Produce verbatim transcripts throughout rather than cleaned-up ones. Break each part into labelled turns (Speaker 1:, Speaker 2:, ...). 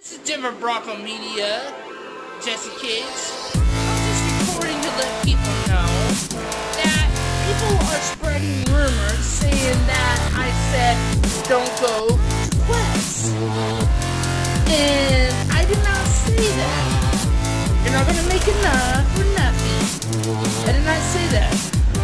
Speaker 1: This is Denver Bronco Media, Jesse Kids. I'm just recording to let people know that people are spreading rumors saying that I said don't go to Quest. And I did not say that. You're not gonna make enough for nothing. I did not say that.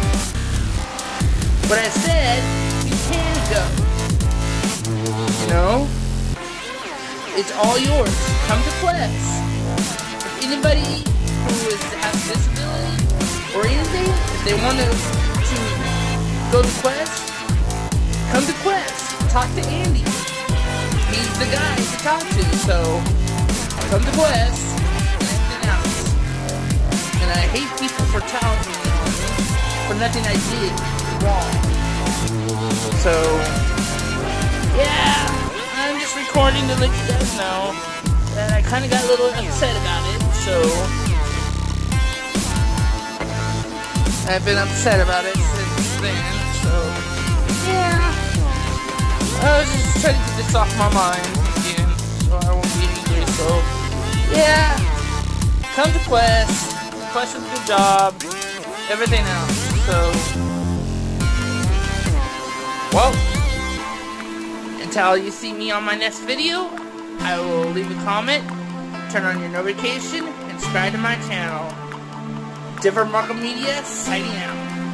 Speaker 1: But I said you can go. You know? It's all yours. Come to Quest. If anybody who is, has a disability or anything, if they want to, to go to Quest, come to Quest. Talk to Andy. He's the guy to talk to. So, come to Quest and everything else. And I hate people for challenging me on me for nothing I did wrong. So, yeah. I'm just recording to let you guys know that I kind of got a little upset about it, so I've been upset about it since then, so yeah, I was just trying to get this off my mind again, so I won't be angry, so yeah, come to Quest, Quest is a good job, everything else, so, well, until you see me on my next video, I will leave a comment, turn on your notification, and subscribe to my channel. Denver Bronco Media, signing out.